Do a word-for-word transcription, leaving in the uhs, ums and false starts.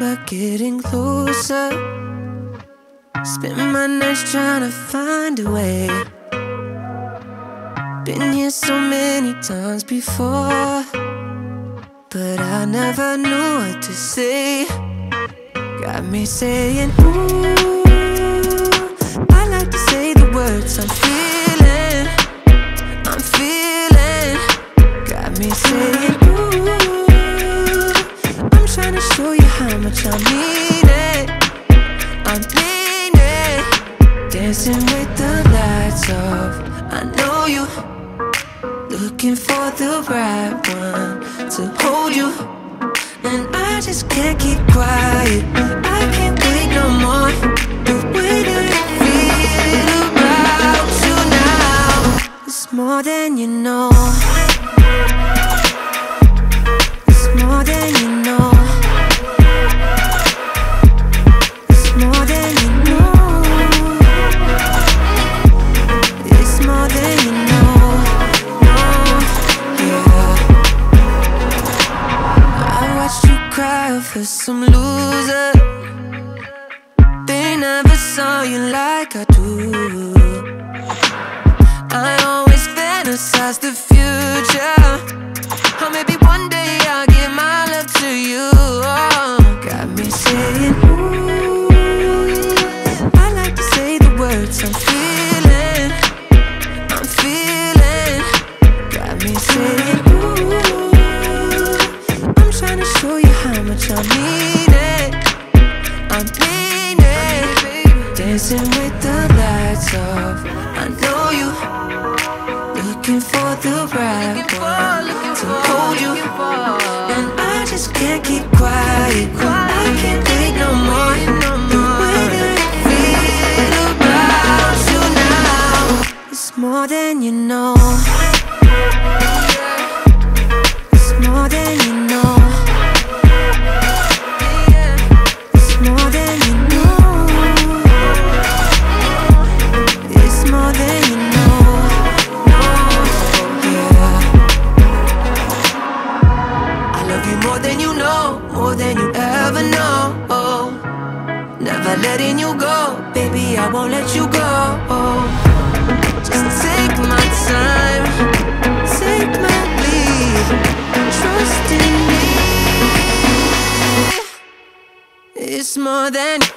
never getting closer. Spend my nights trying to find a way. Been here so many times before, but I never knew what to say. Got me saying, ooh, I like to say the words I'm feeling, I'm feeling. Got me saying, ooh, I'm trying to show you how much I mean it, I mean it. Dancing with the lights off, I know you. Looking for the right one to hold you, and I just can't keep quiet. I can't wait no more. The way that I feel about you now, it's more than you know. It's more than you know. It's more than you know. It's more than you know. Cry for some loser. They never saw you like I do. I always fantasize the future. Or maybe one day I'll give my love to you. Oh, got me saying, ooh, I like to say the words I'm feeling, I'm feeling. Got me saying, ooh, trying to show you how much I mean it, I mean it. Dancing with the lights off, I know you. Looking for the right one to hold you, and I just can't keep quiet. I can't wait no more. The way that I feel about you now, it's more than you know. It's more than you know. More than you ever know. Never letting you go, baby, I won't let you go. Just take my time, take my lead, trust in me. It's more than